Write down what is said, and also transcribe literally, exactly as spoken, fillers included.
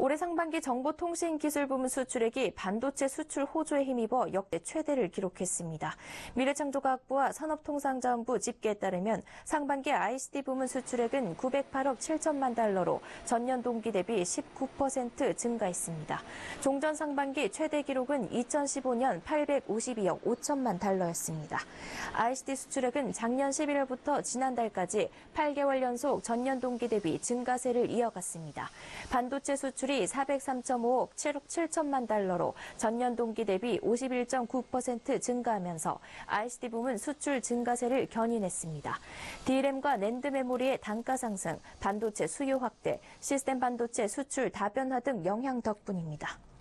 올해 상반기 정보통신기술 부문 수출액이 반도체 수출 호조에 힘입어 역대 최대를 기록했습니다. 미래창조과학부와 산업통상자원부 집계에 따르면 상반기 아이씨티 부문 수출액은 구백팔억 칠천만 달러로 전년 동기 대비 십구 퍼센트 증가했습니다. 종전 상반기 최대 기록은 이천십오 년 팔백오십이억 오천만 달러였습니다. 아이씨티 수출액은 작년 십일월부터 지난달까지 팔 개월 연속 전년 동기 대비 증가세를 이어갔습니다. 반도체 수출이 사백삼 점 오억 칠억 칠천만 달러로 전년 동기 대비 오십일 점 구 퍼센트 증가하면서 아이씨티 부문 수출 증가세를 견인했습니다. 디램과 낸드 메모리의 단가 상승, 반도체 수요 확대, 시스템 반도체 수출 다변화 등 영향 덕분입니다.